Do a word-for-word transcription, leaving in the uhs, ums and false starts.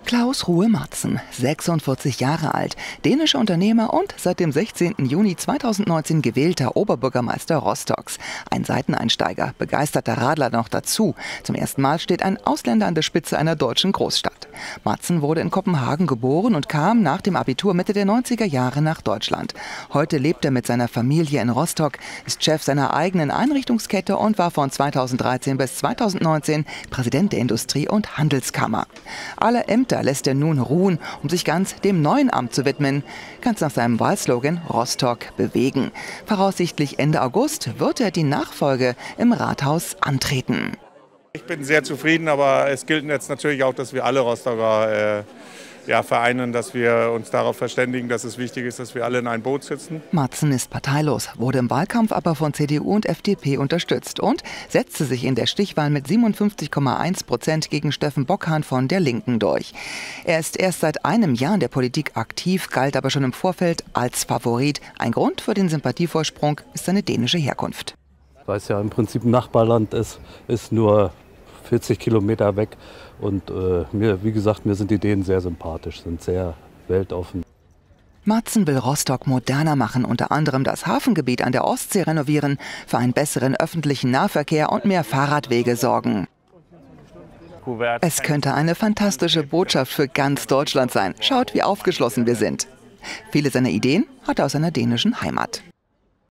Klaus Ruhe Matzen, sechsundvierzig Jahre alt, dänischer Unternehmer und seit dem sechzehnten Juni zweitausendneunzehn gewählter Oberbürgermeister Rostocks. Ein Seiteneinsteiger, begeisterter Radler noch dazu. Zum ersten Mal steht ein Ausländer an der Spitze einer deutschen Großstadt. Matzen wurde in Kopenhagen geboren und kam nach dem Abitur Mitte der neunziger Jahre nach Deutschland. Heute lebt er mit seiner Familie in Rostock, ist Chef seiner eigenen Einrichtungskette und war von zweitausenddreizehn bis zweitausendneunzehn Präsident der Industrie- und Handelskammer. Alle Ämter lässt er nun ruhen, um sich ganz dem neuen Amt zu widmen. Ganz nach seinem Wahlslogan Rostock bewegen. Voraussichtlich Ende August wird er die Nachfolge im Rathaus antreten. Ich bin sehr zufrieden, aber es gilt jetzt natürlich auch, dass wir alle Rostocker äh, ja, vereinen, dass wir uns darauf verständigen, dass es wichtig ist, dass wir alle in ein Boot sitzen. Matzen ist parteilos, wurde im Wahlkampf aber von C D U und F D P unterstützt und setzte sich in der Stichwahl mit siebenundfünfzig Komma eins Prozent gegen Steffen Bockhahn von der Linken durch. Er ist erst seit einem Jahr in der Politik aktiv, galt aber schon im Vorfeld als Favorit. Ein Grund für den Sympathievorsprung ist seine dänische Herkunft. Weil es ja im Prinzip ein Nachbarland ist, ist nur vierzig Kilometer weg. Und äh, mir, wie gesagt, mir sind die Dänen sehr sympathisch, sind sehr weltoffen. Matzen will Rostock moderner machen, unter anderem das Hafengebiet an der Ostsee renovieren, für einen besseren öffentlichen Nahverkehr und mehr Fahrradwege sorgen. Es könnte eine fantastische Botschaft für ganz Deutschland sein. Schaut, wie aufgeschlossen wir sind. Viele seiner Ideen hat er aus seiner dänischen Heimat.